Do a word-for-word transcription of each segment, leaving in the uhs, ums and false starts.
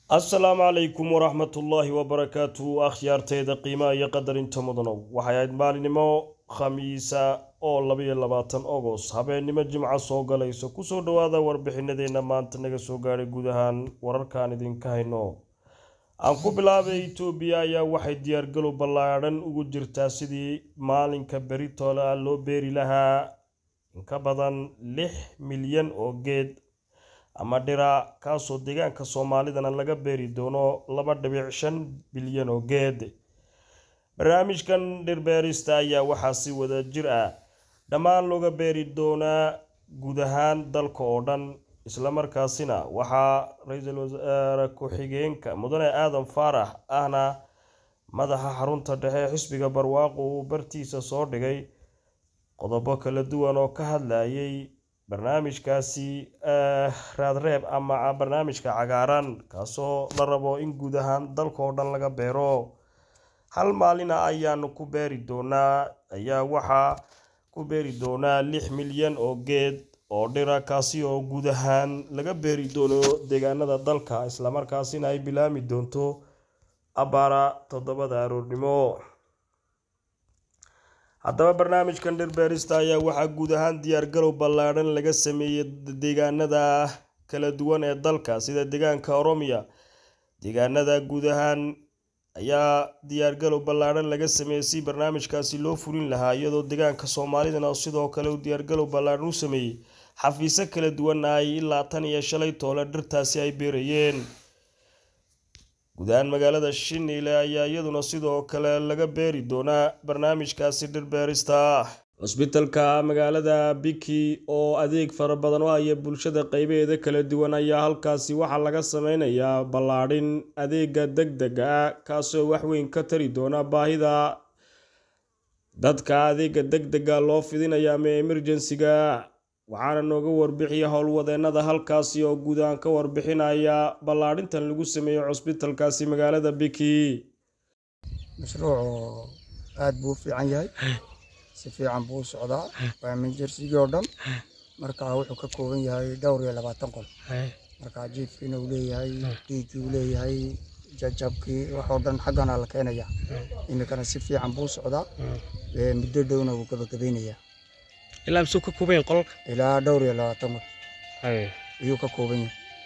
السلام عليكم ورحمة الله وبركاته أخيار تيدا قيمة يقدر انت مدنو وحياد مالي نمو خميسة أو لبي اللباتن أغوص هبين نمو جمعة سوغا ليسو كسو دوادا وربحين دينا مانتنغ سوغاري قودهان وراركان دين كاينو أنكو بلابي إيتوبيا يا واحد ديار قلو بلايران ugu jirtaa sidii maalinka beritola loo beeri lahaa in ka badan lix milyan oo geed ama dhira kaasoo deegaanka Soomaalidana laga beeri doono laba dhibic shan bilyan oo geed. barnaamijkan dhir beerista ayaa waxaa si wada jir ah dhammaan looga beeri doonaa guud ahaan dalka oo dhan isla markaasina waxaa ra'iisul wasaare ku-xigeenka mudane aadan faarax ahna madaxa xarunta dhexe xisbiga barwaaqo uu bartiisa soo dhigay qodobo kala duwan oo ka hadlayay barnaamijkaasi raad reeb ama barnaamijka cagaaran kaasoo la rabo in guud ahaan dalka oo dhan laga beero hal maalin ayaanu ku beeri doonaa ayaa waxa ku beeri doonaa lix milyan oo geed oo dhira kaasi oo guud ahaan laga beeri doono deegaanada dalka isla markaasina ay bilaami doonto abara toddobada aroornimo. haddaba barnaamijkan dhir beerista ayaa waxaa guud ahaan diyaar garow ballaaran laga sameeyay deegaanada kala duwan ee dalka sida deegaanka Oromia. deegaanada guud ahaan ayaa diyaar garow ballaaran laga sameeyay si barnaamijkaasi loo fulin lahaa iyadoo deegaanka Soomaalidana sidoo kale uu diyaar garow ballaaran u sameeyay xafiisyo kala duwan ay ilaa tan iyo shalay toole dhirtaasi ay beerayeen. gudaan magaalada Shinile ayaa iyaduna sidoo kale laga beeri doonaa barnaamijkaasi dhir beerista. Hospitalka magaalada Biki oo adeeg fara badan oo ay bulshada qaybaheeda kala duwan ayaa halkaasi waxa laga sameynayaa ballaadhin adeega degdega ah kaasoo wax weyn ka tari doona baahida dadka adeega degdega loo fidinayo ama emergency-ga. waxaana nooga warbixiyay howlwadeenada halkaasi oo guud ahaan ka warbixinaya ballaadhintan lagu sameeyo hospitalkaasi magaalada Biki. mashruucu aad buu fiican yahay si fiican buu socdaa waa emergency oo dhan marka wuxuu ka kooban yahay dhowr iyo labaatan qol marka jiifkiina uu leeyahay dhiigii uu leeyahay jajabkii wax oo dhan xaggana la keenaya imikana si fiican buu socdaa muddo dhowna wuu gabagabeynaya ilaa soo ka kooban qolka ilaa dhowr iyo labaatan hay ayuu ka kooban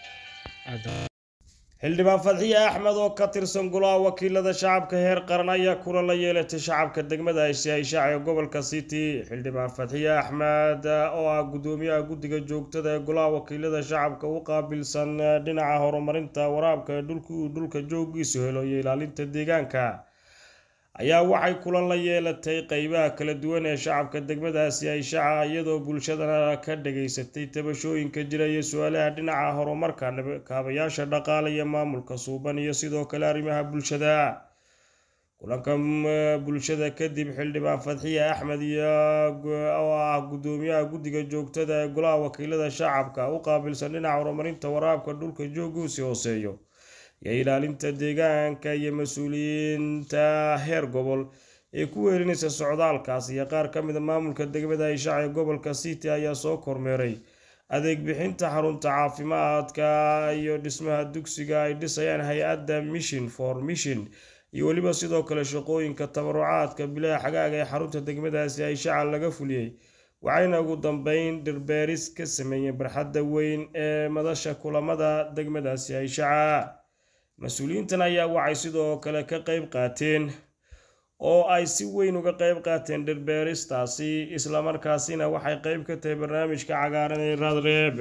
yahay. xildhibaan Fadhiye Axmed oo ka tirsan golaha wakiilada shacabka heer qaran ayaa kula la yeelatay shacabka degmada Aysha ee gobolka City. xildhibaan Fadhiye Axmed oo ah gudoomiyaha guddiga joogtada ee golaha wakiilada shacabka u qaabilsan dhinaca horumarinta waraabka dhulka dhulka joogiisa helo iyo ilaalinta deegaanka ayaa waxay kula la yeelatay qaybaha kala duwan ee shacabka degmadaasi Aysha iyadoo bulshadana ka dhageysatay tabashooyinka jira iyo su'aalaha dhinaca horumarka kaabayaasha dhaqaale iyo maamulka suuban iyo sidoo kale arrimaha bulshada. kulanka bulshada kadib xildhibaan Fadhiye Axmed oo ah gudoomiyaha guddiga joogtada ee golaha wakiilada shacabka u qaabilsan dhinaca horumarinta waraabka dhulka joogiisa hooseeyo iyo ilaalinta deegaanka iyo mas'uuliyiinta heer gobol ee ku weerinaysa socdaalkaas iyo qaar ka mid ah maamulka degmada Aysha ee gobolka City ayaa soo kormeeray adeeg bixinta xarunta caafimaadka iyo dhismaha dugsiga ay dhisayaan hay'adda Mission for Mission iyo waliba sidoo kale shaqooyinka tabarucaadka bilaa xagaaga ee xarunta degmadaasi Aysha laga fuliyay. waxayna ugu dambeyn dhir beeris ka sameeyeen barxadda weyn ee madasha kulamada degmadaasi Aysha. mas'uuliyiintan ayaa waxay sidoo kale ka qayb qaateen oo ay si weyn uga qayb qaateen dhir beeristaasi isla markaasina waxay qayb ka tahay barnaamijka cagaaran ee raad reeb.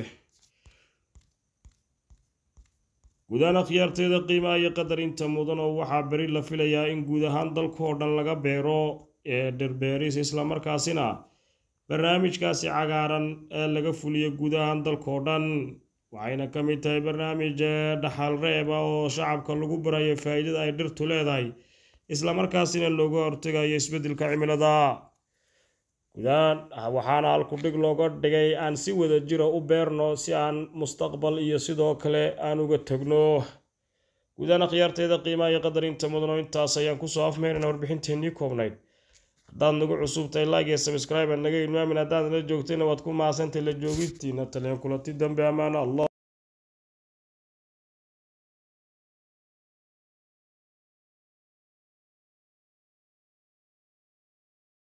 gudaan akhyaarteeda qiimaha iyo qadarinta mudan oo waxaa beri la filayaa in guud ahaan dalka oo dhan laga beero ee dhir beeris isla markaasina barnaamijkaasi cagaaran ee laga fuliyo guud ahaan dalka oo dhan waxayna ka mid tahay barnaamij dhaxal reeb oo shacabka lagu barayo faa'iidada ay dhirtu leedahay isla markaasina looga hortagayo isbeddelka cimilada. gudaan waxaana halku dhig looga dhigay aan si wada jira u beerno si aan mustaqbal iyo sidoo kale aan uga tagno. gudaan akhyaarteeda qiimaha iyo qadarinta mudan intaas ayaan ku soo afmeerina warbixinteennii koobnayd. haddaad nagu cusub tahay like iyo subscribe naga ilmaamin haddaad la joogtayna waad ku mahadsantahay la joogidtiina taliyan kulanti dambe ammaan Allah.